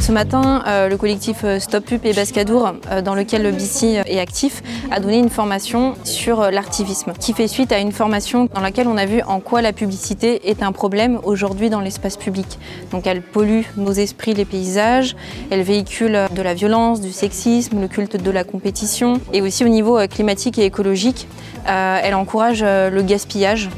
Ce matin, le collectif Stop Pub et Bascadour, dans lequel le BICI est actif, a donné une formation sur l'artivisme, qui fait suite à une formation dans laquelle on a vu en quoi la publicité est un problème aujourd'hui dans l'espace public. Donc elle pollue nos esprits, les paysages, elle véhicule de la violence, du sexisme, le culte de la compétition, et aussi au niveau climatique et écologique, elle encourage le gaspillage.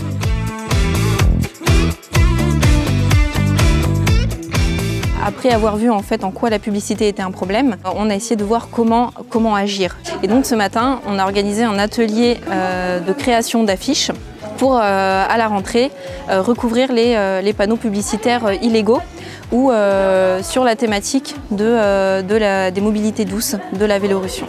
Après avoir vu en fait en quoi la publicité était un problème, on a essayé de voir comment agir. Et donc ce matin, on a organisé un atelier de création d'affiches pour, à la rentrée, recouvrir les panneaux publicitaires illégaux ou sur la thématique des mobilités douces, de la Vélorussion.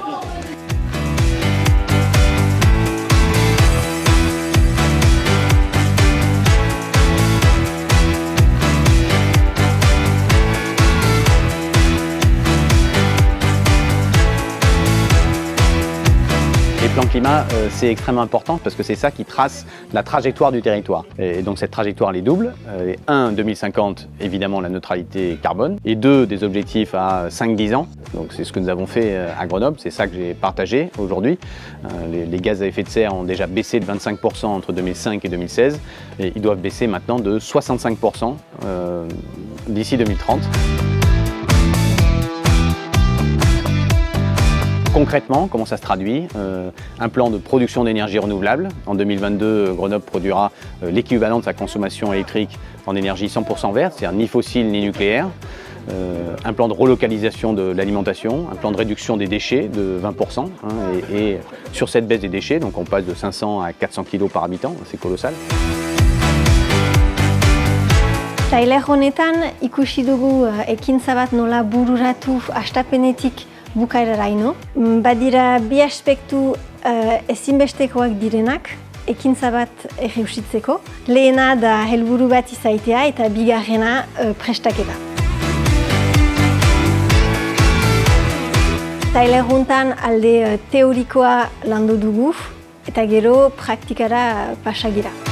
Les plans climat, c'est extrêmement important parce que c'est ça qui trace la trajectoire du territoire. Et donc cette trajectoire, elle est double. 1, 2050, évidemment la neutralité carbone. Et 2, des objectifs à 5-10 ans. Donc c'est ce que nous avons fait à Grenoble, c'est ça que j'ai partagé aujourd'hui. Les gaz à effet de serre ont déjà baissé de 25% entre 2005 et 2016. Et ils doivent baisser maintenant de 65% d'ici 2030. Concrètement, comment ça se traduit? Un plan de production d'énergie renouvelable. En 2022, Grenoble produira l'équivalent de sa consommation électrique en énergie 100% verte, c'est-à-dire ni fossile ni nucléaire. Un plan de relocalisation de l'alimentation, un plan de réduction des déchets de 20%. Et sur cette baisse des déchets, donc on passe de 500 à 400 kg par habitant, c'est colossal. Trailer honetan ikusi dugu ekintza bat nola bururatu hastapenetik bukaeraraino. Badira bi aspektu ezinbestekoak direnak ekintza bat erreusitzeko. Lehena da helburu bat izaitea eta bigarrena prestaketa. Trailer honetan alde teorikoa landu dugu eta gero praktikara pasa gira.